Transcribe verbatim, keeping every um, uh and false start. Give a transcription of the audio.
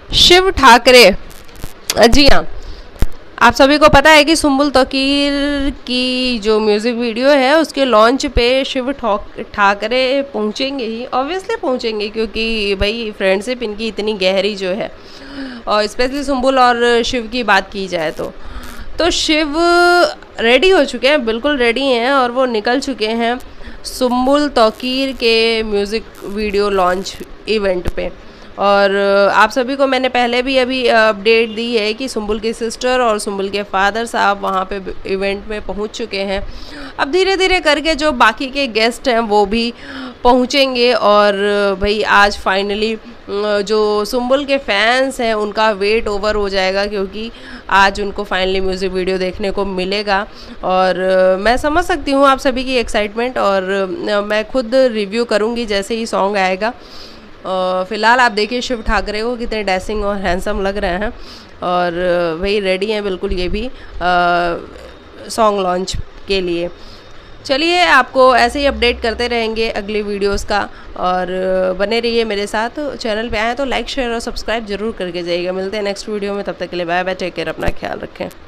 शिव ठाकरे, जी हाँ, आप सभी को पता है कि सुम्बुल तौकीर की जो म्यूज़िक वीडियो है उसके लॉन्च पे शिव ठाकरे पहुँचेंगे ही, ऑब्वियसली पहुँचेंगे, क्योंकि भाई फ्रेंडशिप इनकी इतनी गहरी जो है, और स्पेशली सुम्बुल और शिव की बात की जाए तो तो शिव रेडी हो चुके हैं, बिल्कुल रेडी हैं, और वो निकल चुके हैं सुम्बुल तौकीर के म्यूज़िक वीडियो लॉन्च इवेंट पे। और आप सभी को मैंने पहले भी अभी अपडेट दी है कि सुम्बुल की सिस्टर और सुम्बुल के फादर साहब वहाँ पे इवेंट में पहुँच चुके हैं। अब धीरे धीरे करके जो बाकी के गेस्ट हैं वो भी पहुँचेंगे, और भाई आज फाइनली जो सुम्बुल के फैंस हैं उनका वेट ओवर हो जाएगा, क्योंकि आज उनको फाइनली म्यूज़िक वीडियो देखने को मिलेगा। और मैं समझ सकती हूँ आप सभी की एक्साइटमेंट, और मैं खुद रिव्यू करूँगी जैसे ही सॉन्ग आएगा। फ़िलहाल आप देखिए शिव ठाकरे को कितने डैसिंग और हैंडसम लग रहे हैं, और वही रेडी हैं बिल्कुल ये भी सॉन्ग लॉन्च के लिए। चलिए, आपको ऐसे ही अपडेट करते रहेंगे अगली वीडियोस का, और बने रहिए मेरे साथ। चैनल पे आए तो लाइक शेयर और सब्सक्राइब जरूर करके जाइएगा। मिलते हैं नेक्स्ट वीडियो में, तब तक के लिए बाय बाय, टेक केयर, अपना ख्याल रखें।